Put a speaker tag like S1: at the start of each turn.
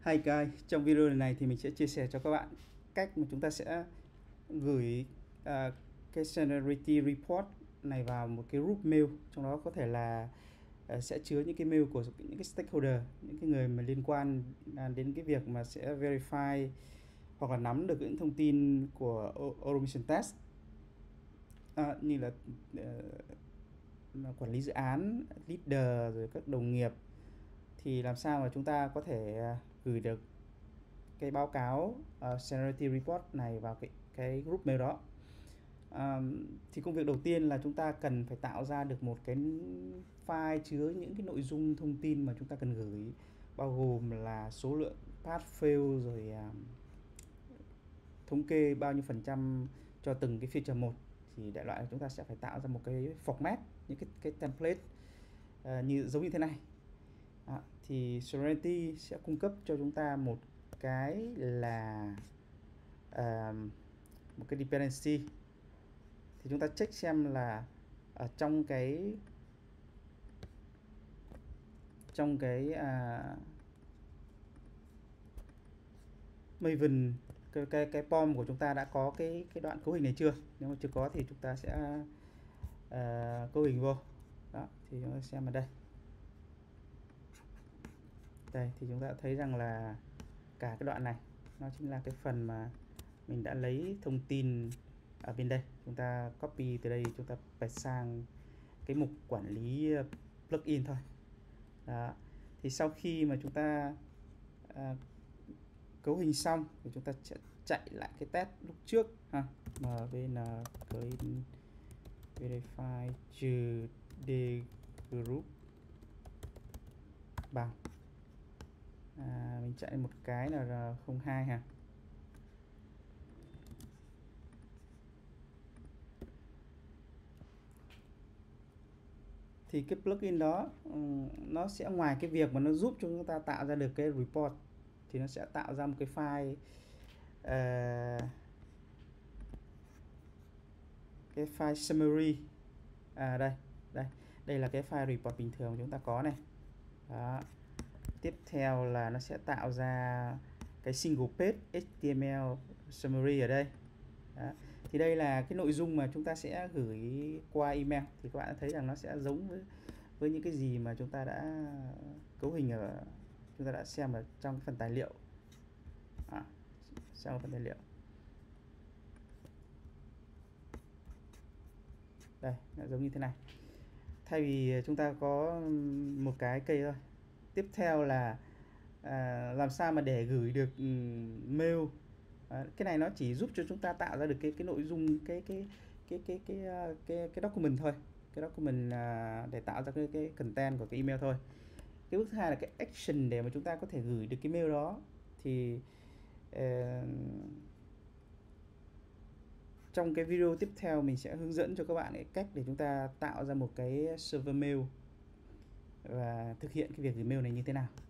S1: Hi guys, trong video này thì mình sẽ chia sẻ cho các bạn cách mà chúng ta sẽ gửi cái Seniority Report này vào một cái group mail, trong đó có thể là sẽ chứa những cái mail của những cái stakeholder, những cái người mà liên quan đến cái việc mà sẽ verify hoặc là nắm được những thông tin của automation test, như là quản lý dự án, leader, rồi các đồng nghiệp. Thì làm sao mà chúng ta có thể gửi được cái báo cáo Seniority Report này vào cái group mail đó. Thì công việc đầu tiên là chúng ta cần phải tạo ra được một cái file chứa những cái nội dung thông tin mà chúng ta cần gửi, bao gồm là số lượng pass fail, rồi thống kê bao nhiêu % cho từng cái feature một. Thì đại loại là chúng ta sẽ phải tạo ra một cái format, những cái template giống như thế này. Thì Seniority sẽ cung cấp cho chúng ta một cái là một cái dependency. Thì chúng ta check xem là ở trong cái Maven, cái POM của chúng ta đã có cái đoạn cấu hình này chưa. Nếu mà chưa có thì chúng ta sẽ cấu hình vô đó. Thì chúng ta xem ở đây thì chúng ta thấy rằng là cả cái đoạn này nó chính là cái phần mà mình đã lấy thông tin ở bên đây. Chúng ta copy từ đây, chúng ta paste sang cái mục quản lý plugin thôi đó. Thì sau khi mà chúng ta cấu hình xong thì chúng ta sẽ chạy lại cái test lúc trước ha. Mvn clean verify trừ d group bằng mình chạy một cái là 02 ha. Thì cái plugin đó nó sẽ ngoài cái việc mà nó giúp cho chúng ta tạo ra được cái report, thì nó sẽ tạo ra một cái file summary. Đây là cái file report bình thường chúng ta có này đó. Tiếp theo là nó sẽ tạo ra cái single page HTML summary ở đây đó. Thì đây là cái nội dung mà chúng ta sẽ gửi qua email. Thì các bạn thấy rằng nó sẽ giống với những cái gì mà chúng ta đã cấu hình chúng ta đã xem ở trong cái phần tài liệu. Trong phần tài liệu đây nó giống như thế này, thay vì chúng ta có một cái cây thôi. Tiếp theo là làm sao mà để gửi được mail. Cái này nó chỉ giúp cho chúng ta tạo ra được cái nội dung, cái document thôi, cái document để tạo ra cái content của cái email thôi. Cái bước thứ hai là cái action để mà chúng ta có thể gửi được cái mail đó. Thì trong cái video tiếp theo mình sẽ hướng dẫn cho các bạn cái cách để chúng ta tạo ra một cái server mail và thực hiện cái việc gửi mail này như thế nào.